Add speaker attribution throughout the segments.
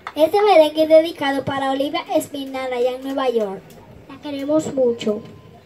Speaker 1: Este merengue es dedicado para Olivia Espinal allá en Nueva York. La queremos mucho.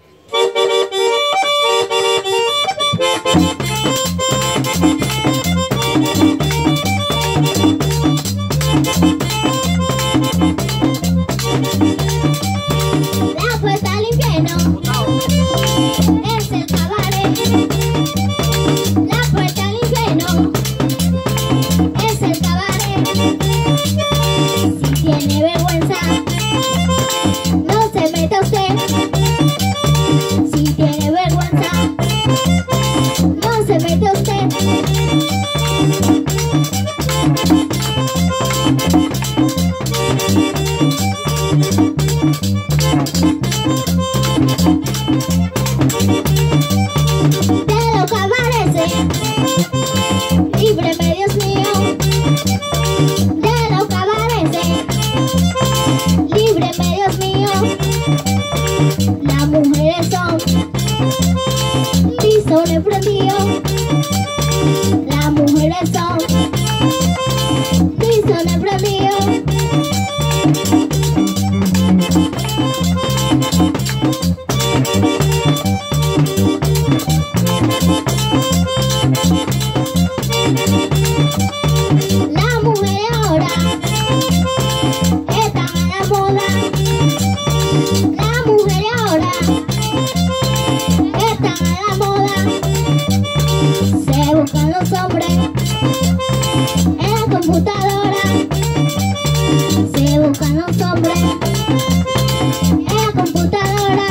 Speaker 1: La puerta al infierno es el cabaret. La puerta al infierno es el cabaret. Si tiene vergüenza, no se meta usted. Si tiene vergüenza, no se mete usted. De lo que aparece, líbreme, Dios mío. De lo que aparece, líbreme, Dios mío. Las mujeres son tizones prendidos. Las mujeres son tizones prendidos. Las mujeres ahora están a la moda. Las mujeres ahora están a la moda. Se buscan los hombres en la computadora. Se buscan los hombres en la computadora.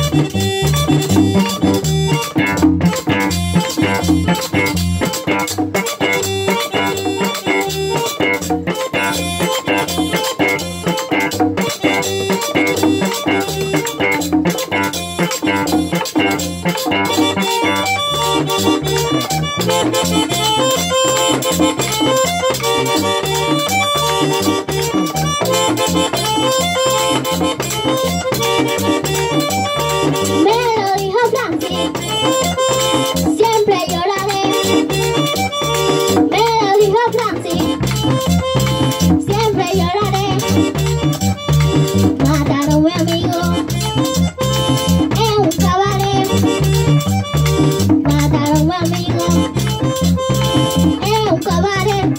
Speaker 1: Me lo dijo Francis, siempre lloraré. Me lo dijo Francis, siempre lloraré. Mataron a mi amigo en un cabaret. Mataron a mi amigo en un cabaret.